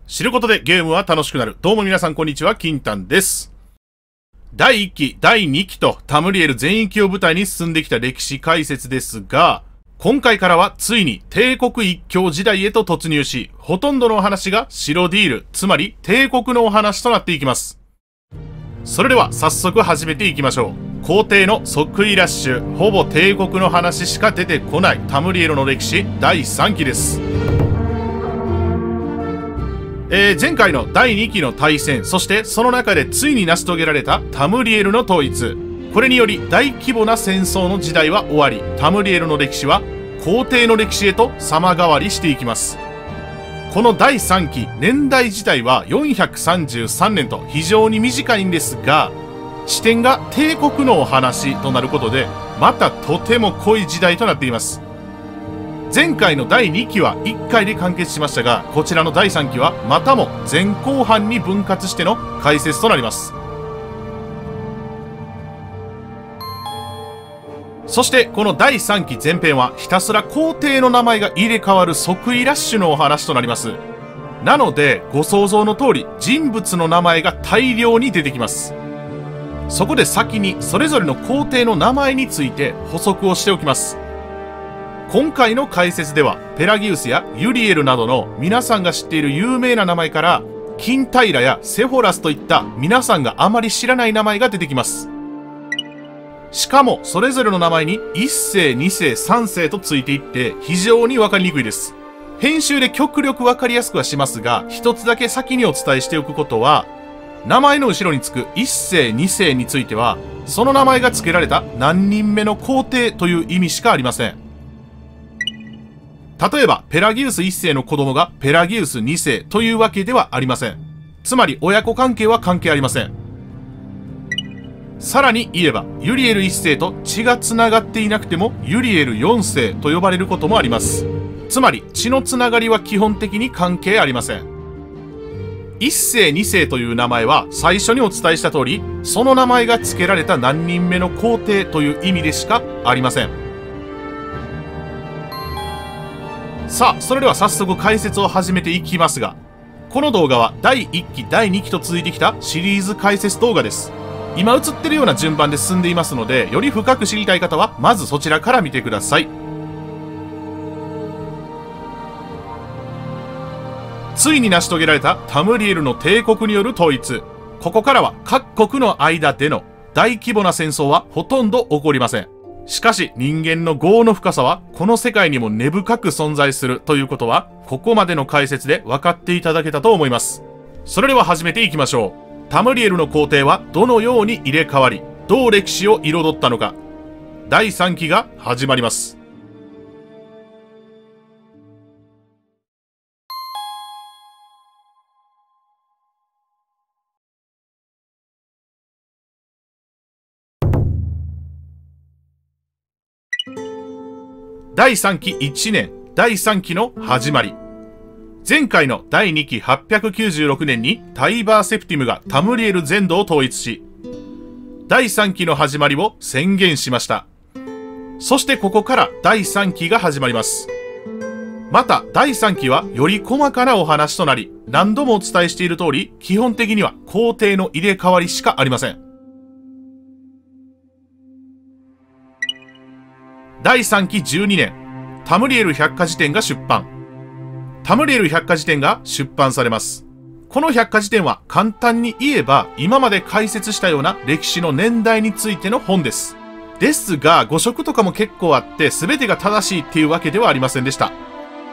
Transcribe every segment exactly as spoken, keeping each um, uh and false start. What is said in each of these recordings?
知ることでゲームは楽しくなる。どうも皆さんこんにちは、金丹です。だいいっき、だいにきとタムリエル全域を舞台に進んできた歴史解説ですが、今回からはついに帝国一強時代へと突入し、ほとんどのお話が白ディール、つまり帝国のお話となっていきます。それでは早速始めていきましょう。皇帝の即位ラッシュ、ほぼ帝国の話しか出てこないタムリエルの歴史だいさんきです。えー、前回のだいにきの大戦、そしてその中でついに成し遂げられたタムリエルの統一。これにより大規模な戦争の時代は終わり、タムリエルの歴史は皇帝の歴史へと様変わりしていきます。このだいさんき、年代自体はよんひゃくさんじゅうさんねんと非常に短いんですが、視点が帝国のお話となることで、またとても濃い時代となっています。前回のだいにきはいっかいで完結しましたが、こちらのだいさんきはまたも前後半に分割しての解説となります。そしてこのだいさんき前編はひたすら皇帝の名前が入れ替わる即位ラッシュのお話となります。なのでご想像の通り人物の名前が大量に出てきます。そこで先にそれぞれの皇帝の名前について補足をしておきます。今回の解説ではペラギウスやユリエルなどの皆さんが知っている有名な名前からキンタイラやセフォラスといった皆さんがあまり知らない名前が出てきます。しかもそれぞれの名前にいっせい、にせい、さんせいとついていって非常にわかりにくいです。編集で極力わかりやすくはしますが、一つだけ先にお伝えしておくことは、名前の後ろにつくいっせい、にせいについては、その名前が付けられた何人目の皇帝という意味しかありません。例えば、ペラギウスいっせいの子供がペラギウスにせいというわけではありません。つまり、親子関係は関係ありません。さらに言えば、ユリエルいっせいと血が繋がっていなくても、ユリエルよんせいと呼ばれることもあります。つまり、血の繋がりは基本的に関係ありません。いっせい、にせいという名前は最初にお伝えした通り、その名前が付けられた何人目の皇帝という意味でしかありません。さあ、それでは早速解説を始めていきますが、この動画はだいいっき、だいにきと続いてきたシリーズ解説動画です。今映ってるような順番で進んでいますので、より深く知りたい方はまずそちらから見てください。ついに成し遂げられたタムリエルの帝国による統一。ここからは各国の間での大規模な戦争はほとんど起こりません。しかし人間の業の深さはこの世界にも根深く存在するということは、ここまでの解説で分かっていただけたと思います。それでは始めていきましょう。タムリエルの皇帝はどのように入れ替わり、どう歴史を彩ったのか。だいさんきが始まります。だいさんきいちねん、だいさんきの始まり。前回のだいにきはっぴゃくきゅうじゅうろくねんにタイバー・セプティムがタムリエル全土を統一し、だいさんきの始まりを宣言しました。そしてここからだいさんきが始まります。まただいさんきはより細かなお話となり、何度もお伝えしている通り、基本的には皇帝の入れ替わりしかありません。だいさんきじゅうにねん、タムリエル百科事典が出版。タムリエル百科事典が出版されます。この百科事典は簡単に言えば、今まで解説したような歴史の年代についての本です。ですが、誤植とかも結構あって、全てが正しいっていうわけではありませんでした。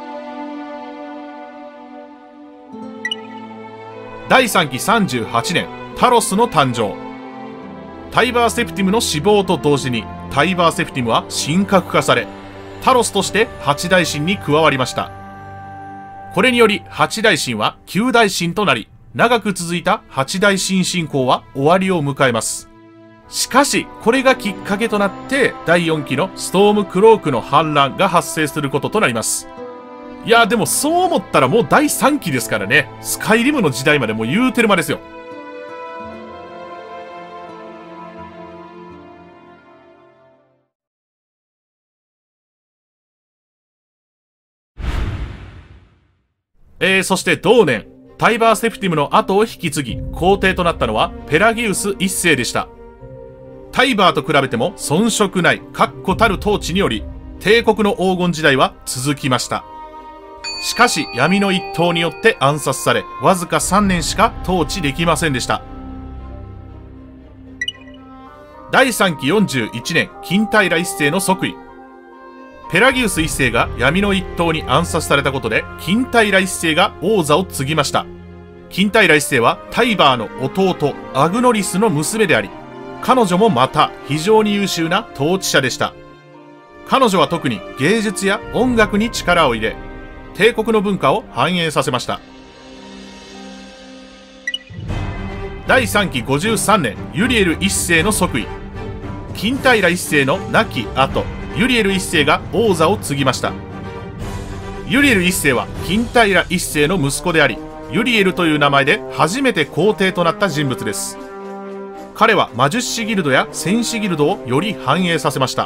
だいさんきさんじゅうはちねん、タロスの誕生。タイバー・セプティムの死亡と同時に、タイバー・セプティムは神格化され、タロスとして八大神に加わりました。これにより八大神は九大神となり、長く続いた八大神信仰は終わりを迎えます。しかし、これがきっかけとなって、だいよんきのストームクロークの反乱が発生することとなります。いや、でもそう思ったらもうだいさんきですからね。スカイリムの時代までもう言うてる間ですよ。えー、そして同年、 タイバーセプティムの後を引き継ぎ、皇帝となったのはペラギウス一世でした。タイバーと比べても遜色ない確固たる統治により、帝国の黄金時代は続きました。しかし闇の一党によって暗殺され、わずかさんねんしか統治できませんでした。だいさんきよんじゅういちねん、金平一世の即位。ペラギウス一世が闇の一党に暗殺されたことで、金平一世が王座を継ぎました。金平一世はタイバーの弟アグノリスの娘であり、彼女もまた非常に優秀な統治者でした。彼女は特に芸術や音楽に力を入れ、帝国の文化を反映させました。だいさんきごじゅうさんねん、ユリエル一世の即位。金平一世の亡き後、ユリエル一世が王座を継ぎました。ユリエル一世は金平一世の息子であり、ユリエルという名前で初めて皇帝となった人物です。彼は魔術師ギルドや戦士ギルドをより繁栄させました。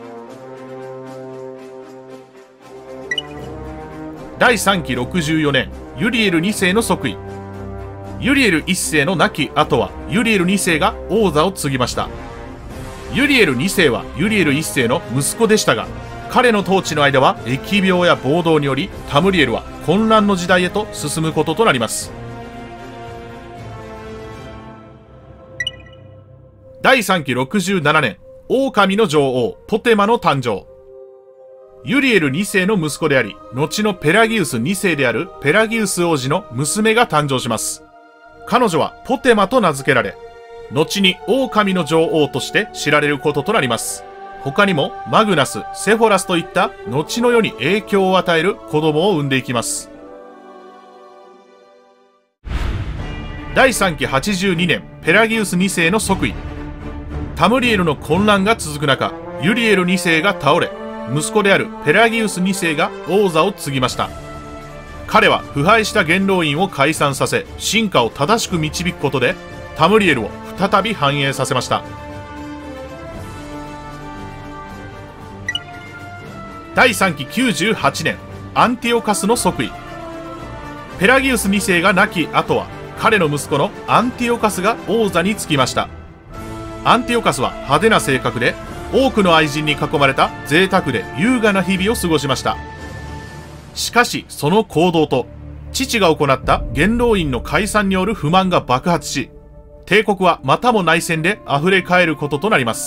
だいさんきろくじゅうよねん、ユリエルに世の即位。ユリエルいっ世の亡き後はユリエルに世が王座を継ぎました。ユリエルに世はユリエルいっ世の息子でしたが、彼の統治の間は疫病や暴動によりタムリエルは混乱の時代へと進むこととなります。だいさんきろくじゅうななねん、狼の女王ポテマの誕生。ユリエルに世の息子であり、後のペラギウスに世であるペラギウス王子の娘が誕生します。彼女はポテマと名付けられ、後に狼の女王として知られることとなります。他にもマグナス、セフォラスといった後の世に影響を与える子供を産んでいきます。だいさんきはちじゅうにねん、ペラギウスに世の即位。タムリエルの混乱が続く中、ユリエルに世が倒れ、息子であるペラギウスに世が王座を継ぎました。彼は腐敗した元老院を解散させ、進化を正しく導くことで、タムリエルを再び繁栄させました。だいさんききゅうじゅうはちねん、アンティオカスの即位。ペラギウスに世が亡き後は、彼の息子のアンティオカスが王座につきました。アンティオカスは派手な性格で、多くの愛人に囲まれた贅沢で優雅な日々を過ごしました。しかし、その行動と、父が行った元老院の解散による不満が爆発し、帝国はまたも内戦で溢れ返ることとなります。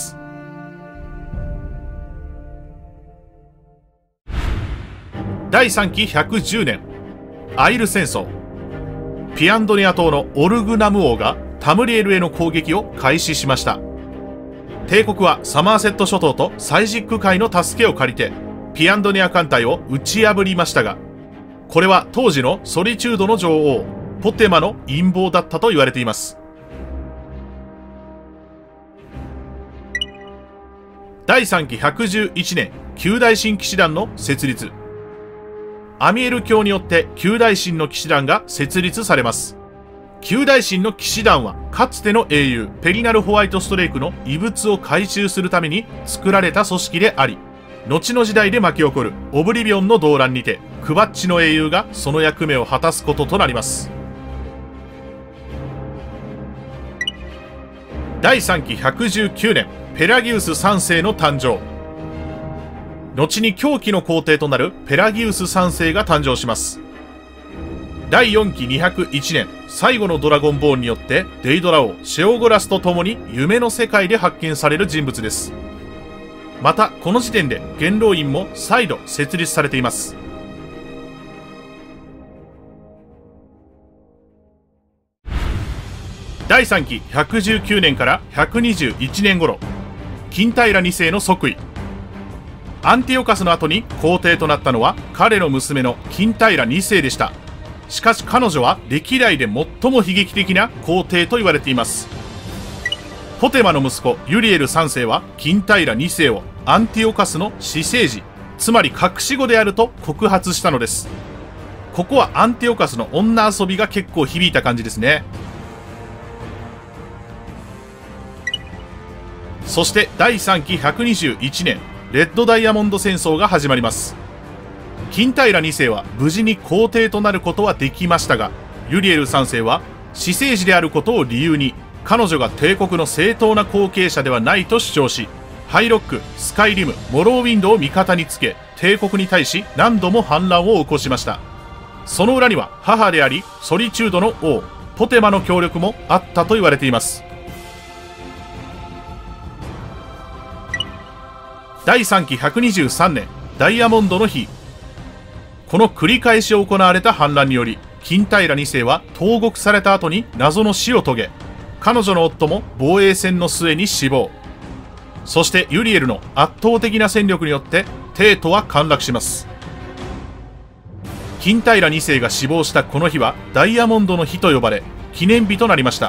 だいさんきひゃくじゅうねん、アイル戦争。ピアンドニア島のオルグナム王がタムリエルへの攻撃を開始しました。帝国はサマーセット諸島とサイジック海の助けを借りて、ピアンドニア艦隊を打ち破りましたが、これは当時のソリチュードの女王、ポテマの陰謀だったと言われています。だいさんきひゃくじゅういちねん、九大神騎士団の設立。アミエル教によって九大神の騎士団が設立されます。九大神の騎士団はかつての英雄ペリナル・ホワイトストレイクの遺物を回収するために作られた組織であり、後の時代で巻き起こるオブリビオンの動乱にてクバッチの英雄がその役目を果たすこととなります。だいさんきひゃくじゅうきゅうねん、ペラギウスさん世の誕生。後に狂気の皇帝となるペラギウスさん世が誕生します。だいよんきにひゃくいちねん、最後のドラゴンボーンによってデイドラ王シェオゴラスと共に夢の世界で発見される人物です。またこの時点で元老院も再度設立されています。だいさんきひゃくじゅうきゅうねんからひゃくにじゅういちねん頃、金平に世の即位。アンティオカスの後に皇帝となったのは彼の娘の金平に世でした。しかし彼女は歴代で最も悲劇的な皇帝と言われています。ポテマの息子ユリエルさん世は金平に世をアンティオカスの私生児、つまり隠し子であると告発したのです。ここはアンティオカスの女遊びが結構響いた感じですね。そしてだいさんきひゃくにじゅういちねん、レッドダイヤモンド戦争が始まります。金平に世は無事に皇帝となることはできましたが、 ユリエルさんせいは私生児であることを理由に彼女が帝国の正当な後継者ではないと主張し、ハイロック、スカイリム、モローウィンドを味方につけ、帝国に対し何度も反乱を起こしました。その裏には母でありソリチュードの王ポテマの協力もあったと言われています。だいさんきひゃくにじゅうさんねんダイヤモンドの日、この繰り返し行われた反乱により金平にせいは投獄された後に謎の死を遂げ、彼女の夫も防衛戦の末に死亡。そしてユリエルの圧倒的な戦力によって帝都は陥落します。金平にせいが死亡したこの日はダイヤモンドの日と呼ばれ記念日となりました。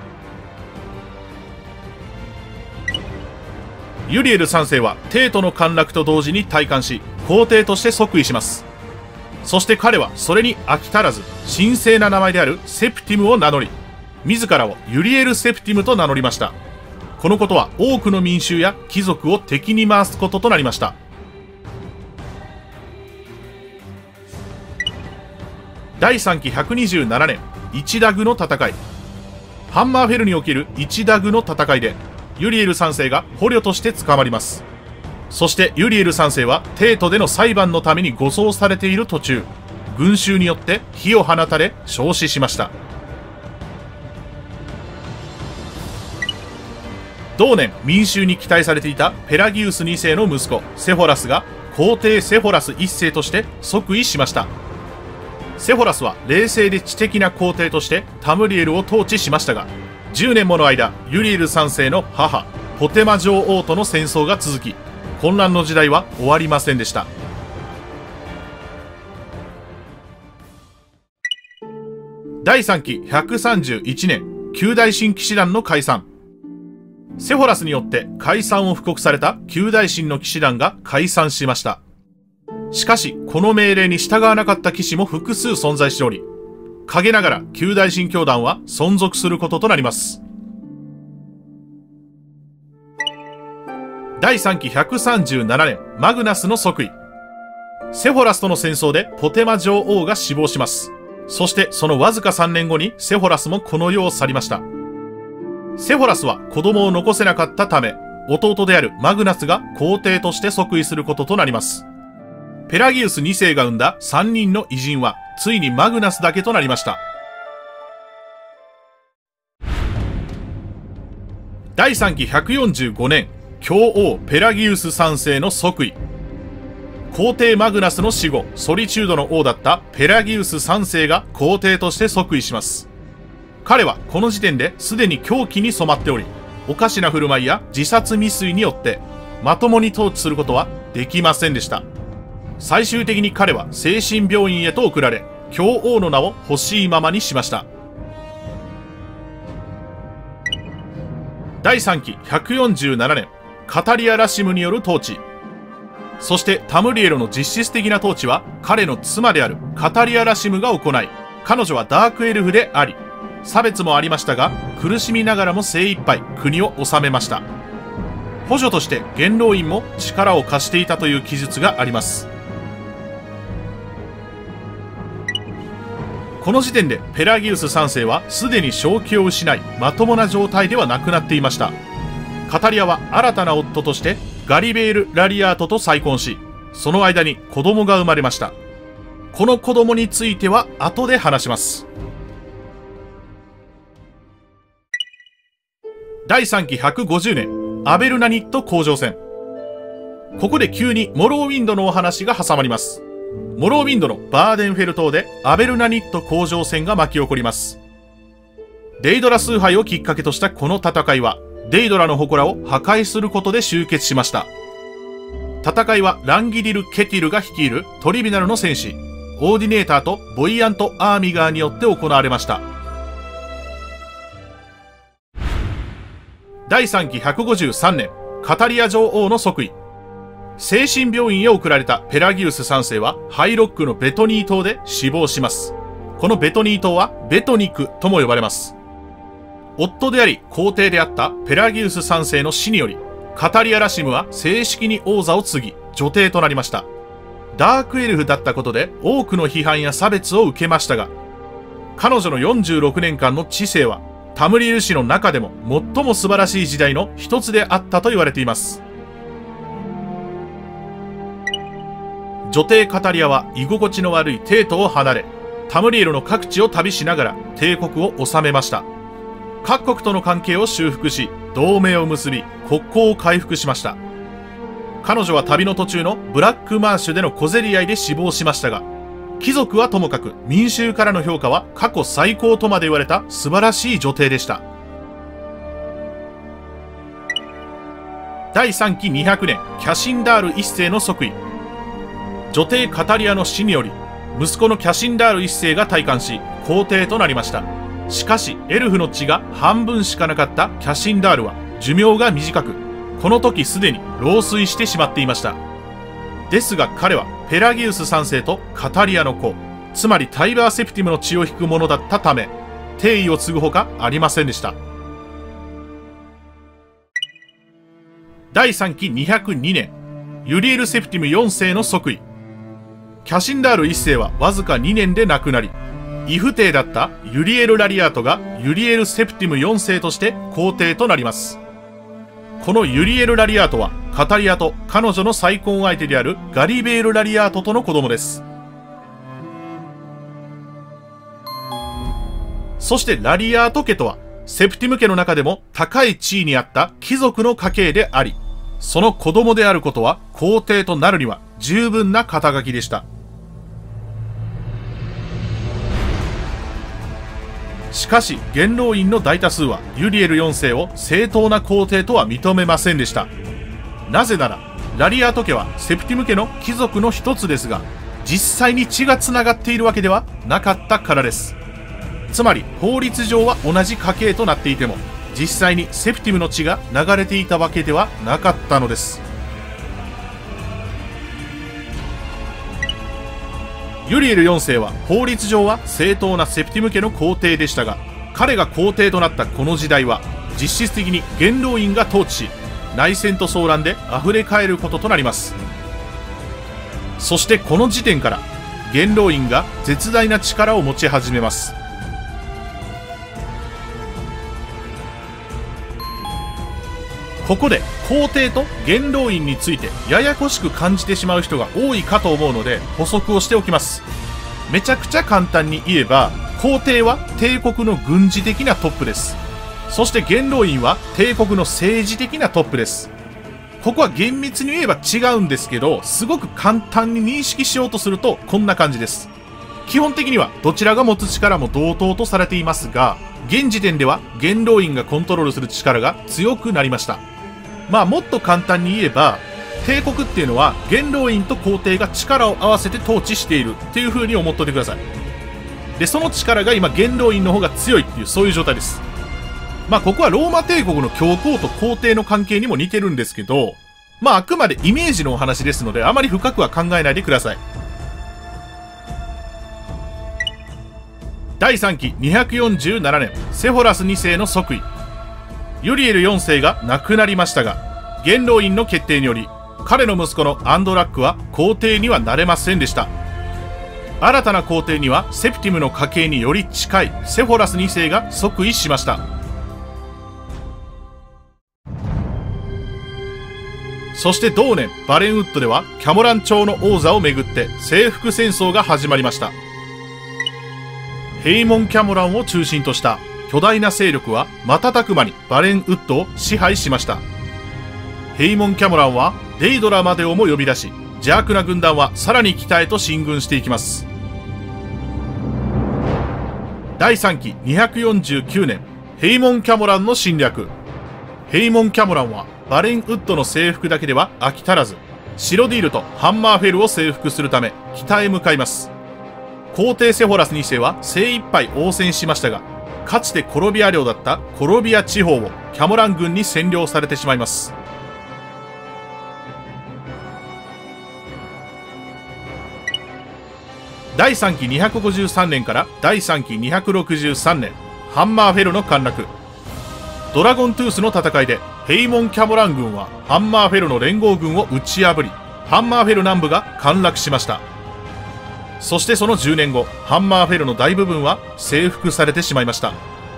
ユリエルさんせいは帝都の陥落と同時に退官し皇帝として即位します。そして彼はそれに飽き足らず神聖な名前であるセプティムを名乗り、自らをユリエル・セプティムと名乗りました。このことは多くの民衆や貴族を敵に回すこととなりました。だいさんきひゃくにじゅうななねん一ダグの戦い、ハンマーフェルにおける一ダグの戦いでユリエルさんせいが捕虜として捕まります。そしてユリエルさんせいは帝都での裁判のために護送されている途中、群衆によって火を放たれ焼死しました。同年民衆に期待されていたペラギウスにせいの息子セフォラスが皇帝セフォラスいっせいとして即位しました。セフォラスは冷静で知的な皇帝としてタムリエルを統治しましたが、じゅうねんもの間ユリエルさんせいの母ポテマ女王との戦争が続き、混乱の時代は終わりませんでした。だいさんきひゃくさんじゅういちねん旧大神騎士団の解散。セフォラスによって解散を布告された旧大神の騎士団が解散しました。しかしこの命令に従わなかった騎士も複数存在しており、陰ながら旧大神教団は存続することとなります。だいさんきひゃくさんじゅうななねんマグナスの即位。セフォラスとの戦争でポテマ女王が死亡します。そしてそのわずかさんねんごにセフォラスもこの世を去りました。セフォラスは子供を残せなかったため、弟であるマグナスが皇帝として即位することとなります。ペラギウスにせいが生んださんにんの偉人はついにマグナスだけとなりました。だいさんきひゃくよんじゅうごねん教王ペラギウスさんせいの即位。皇帝マグナスの死後ソリチュードの王だったペラギウスさんせいが皇帝として即位します。彼はこの時点ですでに狂気に染まっており、おかしな振る舞いや自殺未遂によってまともに統治することはできませんでした。最終的に彼は精神病院へと送られ、教王の名を欲しいままにしました。だいさんきひゃくよんじゅうななねんカタリア・ラシムによる統治。そしてタムリエロの実質的な統治は彼の妻であるカタリア・ラシムが行い、彼女はダークエルフであり、差別もありましたが苦しみながらも精一杯国を治めました。補助として元老院も力を貸していたという記述があります。この時点でペラギウスさんせいはすでに正気を失い、まともな状態ではなくなっていました。カタリアは新たな夫としてガリベール・ラリアートと再婚し、その間に子供が生まれました。この子供については後で話します。だいさんきひゃくごじゅうねんアベルナニット甲状腺。ここで急にモローウィンドのお話が挟まります。モローウィンドのバーデンフェル島でアベルナニット甲状腺が巻き起こります。デイドラ崇拝をきっかけとしたこの戦いはデイドラの祠を破壊することで終結しました。戦いはランギリル・ケティルが率いるトリビナルの戦士オーディネーターとボイアント・アーミガーによって行われました。だいさんきひゃくごじゅうさんねんカタリア女王の即位。精神病院へ送られたペラギウスさんせいはハイロックのベトニー島で死亡します。このベトニー島はベトニクとも呼ばれます。夫であり皇帝であったペラギウスさんせいの死によりカタリア・ラシムは正式に王座を継ぎ女帝となりました。ダークエルフだったことで多くの批判や差別を受けましたが、 彼女のよんじゅうろくねんかんの治世はタムリエル史の中でも最も素晴らしい時代の一つであったと言われています。女帝カタリアは居心地の悪いテートを離れ、タムリエルの各地を旅しながら帝国を治めました。各国との関係を修復し、同盟を結び、国交を回復しました。彼女は旅の途中のブラックマーシュでの小競り合いで死亡しましたが、貴族はともかく民衆からの評価は過去最高とまで言われた素晴らしい女帝でした。だいさんきにひゃくねん、キャシンダール一世の即位。女帝カタリアの死により、息子のキャシンダール一世が戴冠し、皇帝となりました。しかし、エルフの血が半分しかなかったキャシンダールは寿命が短く、この時すでに老衰してしまっていました。ですが彼はペラギウスさん世とカタリアの子、つまりタイバー・セプティムの血を引くものだったため、帝位を継ぐほかありませんでした。だいさんきにひゃくにねん、ユリエル・セプティムよん世の即位。キャシンダールいっ世はわずかにねんで亡くなり、異父帝だったユリエル・ラリアートがユリエル・セプティムよん世として皇帝となります。このユリエル・ラリアートはカタリアと彼女の再婚相手であるガリベール・ラリアートとの子供です。そしてラリアート家とはセプティム家の中でも高い地位にあった貴族の家系であり、その子供であることは皇帝となるには十分な肩書きでした。しかし元老院の大多数はユリエルよん世を正当な皇帝とは認めませんでした。なぜならラリアート家はセプティム家の貴族の一つですが、実際に血がつながっているわけではなかったからです。つまり法律上は同じ家系となっていても、実際にセプティムの血が流れていたわけではなかったのです。ユリエルよん世は法律上は正当なセプティム家の皇帝でしたが、彼が皇帝となったこの時代は実質的に元老院が統治し、内戦と騒乱で溢れ返ることとなります。そしてこの時点から元老院が絶大な力を持ち始めます。ここで皇帝と元老院についてややこしく感じてしまう人が多いかと思うので補足をしておきます。めちゃくちゃ簡単に言えば、皇帝は帝国の軍事的なトップです。そして元老院は帝国の政治的なトップです。ここは厳密に言えば違うんですけど、すごく簡単に認識しようとするとこんな感じです。基本的にはどちらが持つ力も同等とされていますが、現時点では元老院がコントロールする力が強くなりました。まあもっと簡単に言えば、帝国っていうのは元老院と皇帝が力を合わせて統治しているっていう風に思っておいてください。で、その力が今元老院の方が強いっていう、そういう状態です。まあここはローマ帝国の教皇と皇帝の関係にも似てるんですけど、まああくまでイメージのお話ですので、あまり深くは考えないでください。だいさんきにひゃくよんじゅうななねん、セフォラスに世の即位。ユリエルよん世が亡くなりましたが、元老院の決定により彼の息子のアンドラックは皇帝にはなれませんでした。新たな皇帝にはセプティムの家系により近いセフォラスに世が即位しました。そして同年バレンウッドではキャモラン朝の王座をめぐって征服戦争が始まりました。ヘイモン・キャモランを中心とした巨大な勢力は瞬く間にバレンウッドを支配しました。ヘイモン・キャモランはデイドラまでをも呼び出し、邪悪な軍団はさらに北へと進軍していきます。だいさんきにひゃくよんじゅうきゅうねん、ヘイモン・キャモランの侵略。ヘイモン・キャモランはバレンウッドの征服だけでは飽き足らず、シロディールとハンマーフェルを征服するため北へ向かいます。皇帝セフォラスに世は精一杯応戦しましたが、かつてコロビア領だったコロビア地方をキャモラン軍に占領されてしまいます。だいさんきにひゃくごじゅうさんねんからだいさんきにひゃくろくじゅうさんねん、ハンマーフェルの陥落。ドラゴントゥースの戦いでヘイモン・キャモラン軍はハンマーフェルの連合軍を打ち破り、ハンマーフェル南部が陥落しました。 そしてそのじゅうねんご、ハンマーフェルの大部分は征服されてしまいました。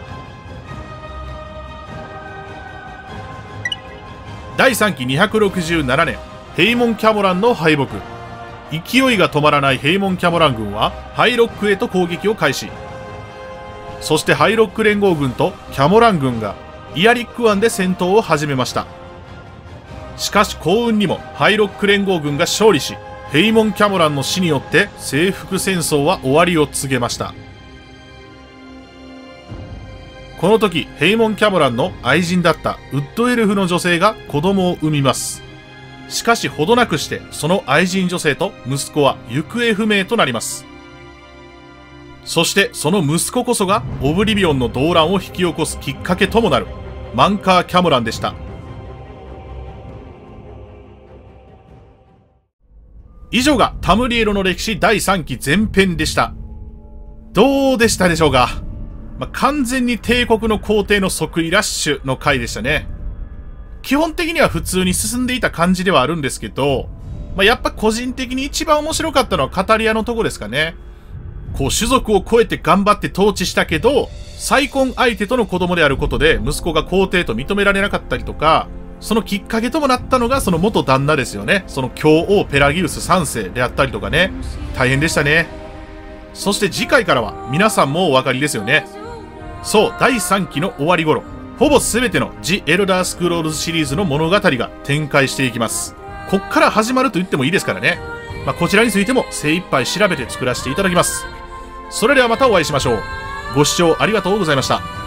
だいさんきにひゃくろくじゅうななねん、ヘイモン・キャモランの敗北。勢いが止まらないヘイモン・キャモラン軍はハイロックへと攻撃を開始。そしてハイロック連合軍とキャモラン軍がイアリック湾で戦闘を始めました。しかし幸運にもハイロック連合軍が勝利し、ヘイモン・キャモランの死によって征服戦争は終わりを告げました。この時ヘイモン・キャモランの愛人だったウッドエルフの女性が子供を産みます。しかしほどなくしてその愛人女性と息子は行方不明となります。そしてその息子こそがオブリビオンの動乱を引き起こすきっかけともなるマンカー・キャモランでした。以上がタムリエロの歴史だいさんき前編でした。どうでしたでしょうか。まあ、完全に帝国の皇帝の即位ラッシュの回でしたね。基本的には普通に進んでいた感じではあるんですけど、まあ、やっぱ個人的に一番面白かったのはカタリアのとこですかね。こう種族を超えて頑張って統治したけど、再婚相手との子供であることで息子が皇帝と認められなかったりとか、そのきっかけともなったのがその元旦那ですよね。その教王ペラギウスさんせいであったりとかね。大変でしたね。そして次回からは皆さんもお分かりですよね。そう、だいさんきの終わり頃、ほぼ全てのジ・エルダースクロールズシリーズの物語が展開していきます。こっから始まると言ってもいいですからね。まあ、こちらについても精一杯調べて作らせていただきます。それではまたお会いしましょう。ご視聴ありがとうございました。